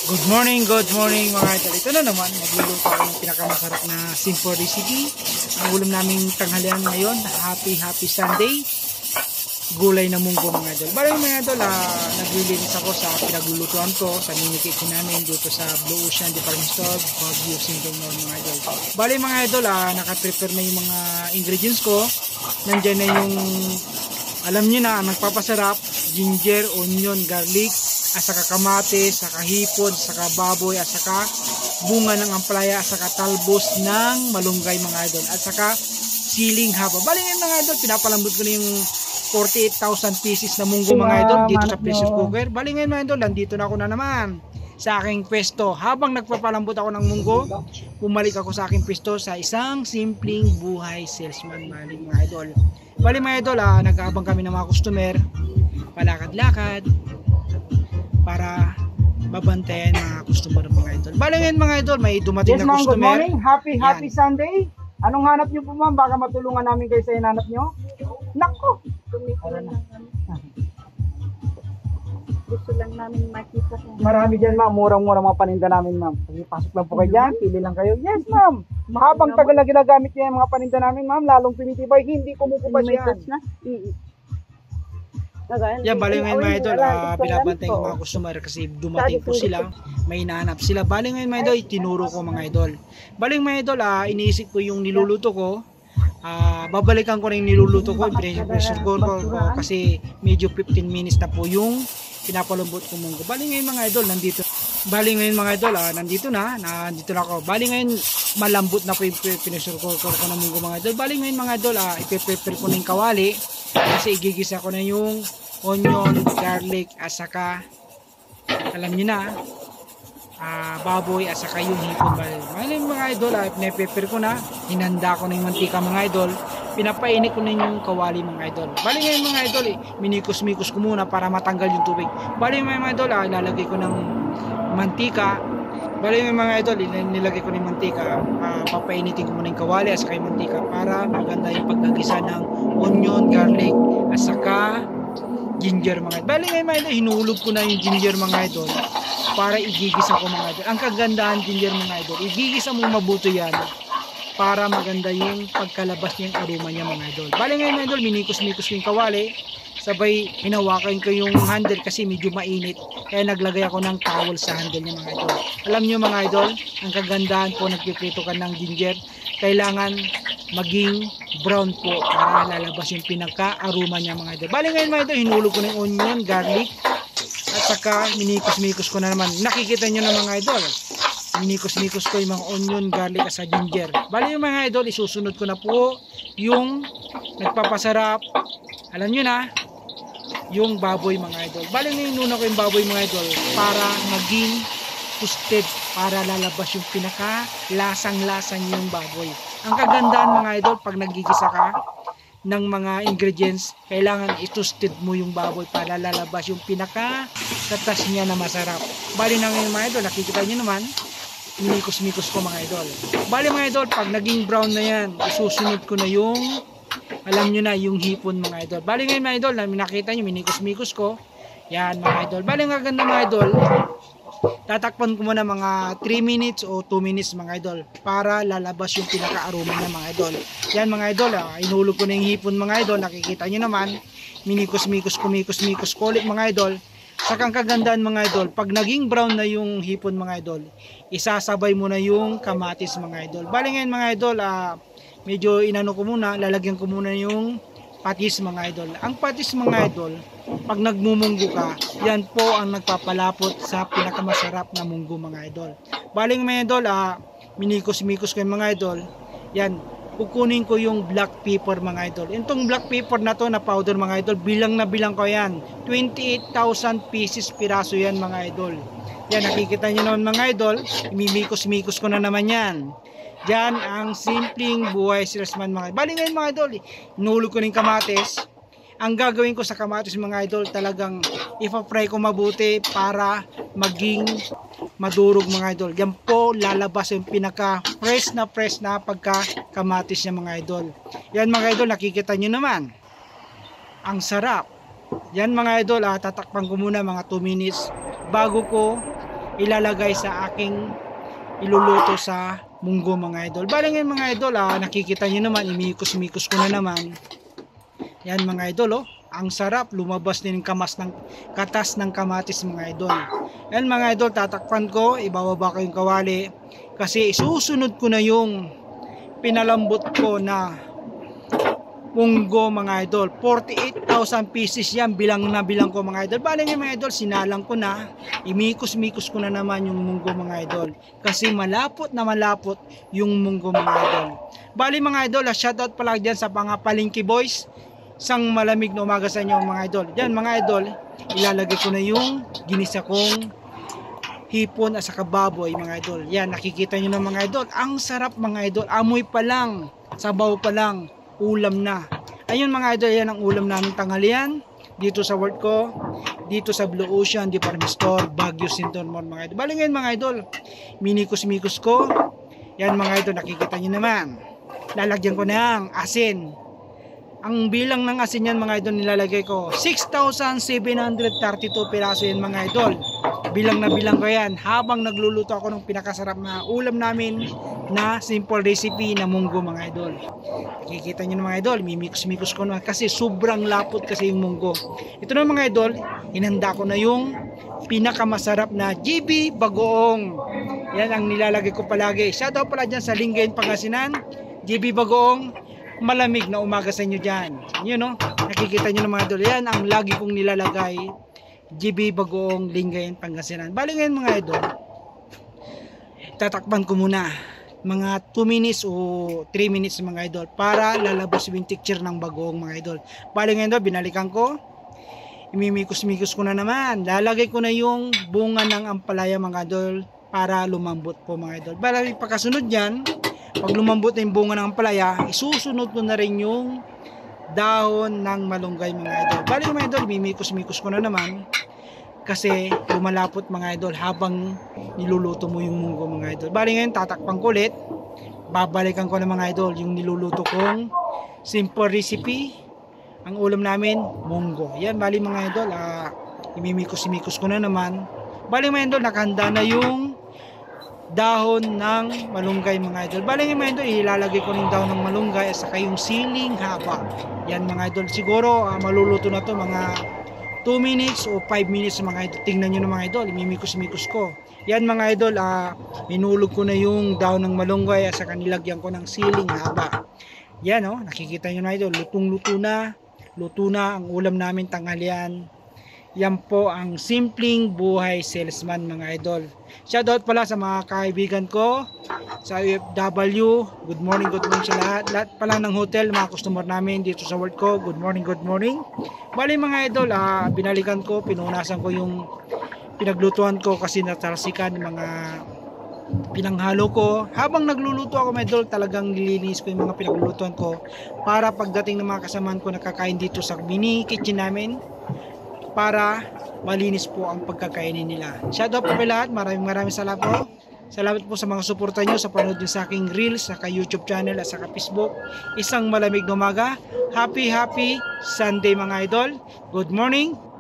Good morning mga idol. Ito na naman, magluluto ako ng pinakamasarap na simple recipe. Ang ulam naming tanghalian ngayon, happy Sunday. Gulay na munggo mga idol. Bali mga idol, naglilinis ako sa pinaglulutuan ko, sa mini kitchen namin dito sa Blue Ocean Department Store, Baguio, Singapore mga idol. Bali mga idol, nakaprepare na yung mga ingredients ko. Nandiyan na yung, alam nyo na, nagpapasarap, ginger, onion, garlic, saka kamatis, saka hipon, saka baboy, saka bunga ng ampalaya, saka talbos ng malunggay mga idol, at saka siling haba. Bali ngayon mga idol, pinapalambot ko na yung 48,000 pieces na munggo mga idol dito sa pressure cooker. Bali ngayon mga idol, nandito na ako na naman sa aking pwesto. Habang nagpapalambot ako ng munggo, bumalik ako sa aking pwesto sa isang simpleng buhay salesman mga idol. Bali mga idol, nag-aabang kami ng mga customer, palakad-lakad para babantayan mga customer mga idol. Bali ngayon mga idol, may dumating na customer. Good morning. Happy Sunday. Anong hanap nyo po ma'am? Baka matulungan namin kayo sa hinanap nyo. Nako! Gusto lang namin makita kung Marami dyan ma'am. Murang-murang mga paninda namin ma'am. Sige, pasok lang po kayo dyan. Pili lang kayo. Yes ma'am. Habang tagal na ginagamit nyo yung mga paninda namin ma'am, lalong tumitibay. Hindi kumukubas may yan. touch na. Yan, bali ngayon mga idol, binabantay ko mga customer kasi dumating po sila, may hinahanap sila. Bali ngayon mga idol, tinuro ko mga idol. Bali mga idol, iniisip ko yung niluluto ko. Babalikan ko na yung niluluto ko, pressure cooker ko kasi medyo 15 minutes na po yung pinapalambot ko munggo. Bali ngayon mga idol, nandito. Bali ngayon mga idol, nandito na ako. Bali ngayon malambot na po yung pressure cooker ko ng munggo mga idol. Bali ngayon mga idol, ipe-prepare ko na yung kawali kasi igigisa ko na yung onion, garlic, at saka alam niyo na, baboy, at saka yung hipon. Bali mga idol, pinaprepare ko na, hinanda ko na yung mantika mga idol, pinapainit ko na yung kawali mga idol. Bali ngayon mga idol, minikos-mikos ko muna para matanggal yung tubig. Bali mga idol, ilalagay ko ng mantika. Bali mga idol, nilagay ko ng mantika, papainitin ko muna yung kawali at saka yung mantika para maganda yung paggagisa ng onion, garlic, at saka ginger mga idol. Bali ngayon mga idol, hinulog ko na yung ginger mga idol para igigisa ko mga idol. Ang kagandahan ginger mga idol, igigisa mo mabuto yan para maganda yung pagkalabas niyang aroma niya mga idol. Bali ngayon mga idol, minikos-mikos ko yung kawali, sabay hinawakan ko yung handle kasi medyo mainit, kaya naglagay ako ng towel sa handle niya mga idol. Alam niyo mga idol, ang kagandahan po nagpiprito ka ng ginger, kailangan maging brown po para lalabas yung pinaka-aroma niya mga idol. Bali ngayon mga idol, hinulog ko na yung onion, garlic, at saka minikos-mikos ko na naman. Nakikita nyo na mga idol, minikos-mikos ko yung mga onion, garlic, at saka ginger. Bali yung mga idol, isusunod ko na po yung nagpapasarap, alam nyo na, yung baboy mga idol. Bali ngayon, inuna ko yung baboy mga idol para maging toasted, para lalabas yung pinaka-lasang-lasang yung baboy. Ang kagandahan mga idol, pag nagigisa ka ng mga ingredients, kailangan i-toasted mo yung baboy para lalabas yung pinaka-katas niya na masarap. Bali na ngayon mga idol, nakikita nyo naman, minikos-mikos ko mga idol. Bali mga idol, pag naging brown na yan, isusunod ko na yung, alam nyo na, yung hipon mga idol. Bali ngayon mga idol, nakita nyo, minikos-mikos ko. Yan mga idol. Bali nga ganda mga idol, tatakpan ko muna mga 3 minutes o 2 minutes mga idol para lalabas yung pinaka-aroma niya mga idol. Yan mga idol, inulog ko na yung hipon mga idol, nakikita nyo naman, minikos-mikos ko ulit mga idol. Sakang kagandahan mga idol, pag naging brown na yung hipon mga idol, isasabay mo na yung kamatis mga idol. Bali ngayon mga idol, medyo inano ko muna, lalagyan ko muna yung patis mga idol. Ang patis mga idol, pag nagmumunggo ka, yan po ang nagpapalapot sa pinakamasarap na munggo mga idol. Baling mga idol, minikos-mikos ko yung mga idol, yan, kukunin ko yung black pepper mga idol. Itong black pepper na to na powder mga idol, bilang na bilang ko yan, 28,000 pieces piraso yan mga idol. Yan, nakikita nyo naman mga idol, imimikos-mikos ko na naman yan. Yan ang simpleng buhay salesman mga idol. Bali ngayon mga idol, inulog ko ng kamatis. Ang gagawin ko sa kamatis mga idol, talagang ipa-fry ko mabuti para maging madurog mga idol. Yan po lalabas yung pinaka fresh na pagka kamatis niya mga idol. Yan mga idol, nakikita nyo naman, ang sarap. Yan mga idol, tatakpan ko muna mga 2 minutes bago ko ilalagay sa aking iluluto sa munggo mga idol. Bali ngayon mga idol, nakikita nyo naman, imikos-mikos ko na naman. Yan mga idol, ang sarap, lumabas din yung katas ng kamatis mga idol. Yan mga idol, tatakpan ko, ibababa ko yung kawali kasi isusunod ko na yung pinalambot ko na munggo mga idol. 48,000 pieces yan, bilang ko mga idol. Bali nga mga idol, sinalang ko na, imikos-mikos ko na naman yung munggo mga idol kasi malapot na malapot yung munggo mga idol. Bali mga idol, shoutout pala dyan sa mga palengke boys. Isang malamig na umaga sa inyo mga idol. Yan mga idol, ilalagay ko na yung ginisa kong hipon at saka baboy mga idol. Yan, nakikita nyo na mga idol, ang sarap mga idol, amoy pa lang, sabaw pa lang, ulam na. Ayun mga idol, yan ang ulam namin tanghalian dito sa work ko, dito sa Blue Ocean Department Store, Baguio, Sintormon mga idol. Bali ngayon mga idol, minikos-mikos ko. Yan mga idol, nakikita nyo naman, lalagyan ko ng asin. Ang bilang ng asin yan mga idol, nilalagay ko 6,732 piraso yan mga idol. Bilang na bilang ko yan habang nagluluto ako ng pinakasarap na ulam namin na simple recipe na munggo mga idol. Nakikita nyo na mga idol, mimix-mix ko na kasi sobrang lapot kasi yung munggo. Ito na mga idol, inanda ko na yung pinakamasarap na GB Bagoong. Yan ang nilalagay ko palagi. Shoutout pala dyan sa Lingayen, Pangasinan, GB Bagoong. Malamig na umaga sa inyo dyan. Yun no, nakikita nyo na mga idol, yan ang lagi kong nilalagay, GB Bagoong, Lingayen, Pangasinan. Bali ngayon mga idol, tatakpan ko muna mga 2 minutes o 3 minutes mga idol para lalabas yung texture ng bagoong mga idol. Bali ngayon idol, binalikan ko, imimikos-mikos ko na naman, lalagay ko na yung bunga ng ampalaya mga idol para lumambot po mga idol. Bali pagkasunod yan, pag lumambot na yung bunga ng ampalaya, isusunod ko na rin yung dahon ng malunggay mga idol. Bali mga idol, mimikos-mikos ko na naman kasi lumalapot mga idol habang niluluto mo yung munggo mga idol. Bali ngayon, tatakpan ko ulit, babalikan ko na mga idol yung niluluto kong simple recipe, ang ulam namin, munggo. Yan, bali mga idol, imimikos-mikos ko na naman. Bali mga idol, nakahanda na yung dahon ng malunggay mga idol. Bali mga idol, ilalagay ko ng dahon ng malunggay at saka yung siling haba. Yan mga idol, siguro maluluto na to mga 2 minutes o 5 minutes mga idol. Tingnan nyo na mga idol, imimikos-mikos ko. Yan mga idol, minulog ko na yung dahon ng malunggay at saka nilagyan ko ng siling haba. Yan nakikita nyo na idol, lutong-luto na. Luto na ang ulam namin tanghalian. Yan po ang simpleng buhay salesman mga idol. Shoutout pala sa mga kaibigan ko sa UFW. Good morning sa lahat. Lahat pala ng hotel, mga customer namin dito sa work ko. Good morning. Bali mga idol, binalikan ko, pinunasan ko yung pinaglutuan ko kasi natalsikan mga pinanghalo ko. Habang nagluluto ako mga idol, talagang nilinis ko yung mga pinaglulutuan ko para pagdating ng mga kasamaan ko nakakain dito sa mini kitchen namin, para malinis po ang pagkakainin nila. Shoutout po lahat, maraming salamat po. Salamat po sa mga suporta nyo sa panood nyo sa aking reels, sa YouTube channel at sa Facebook. Isang malamig na umaga. Happy Sunday mga idol. Good morning.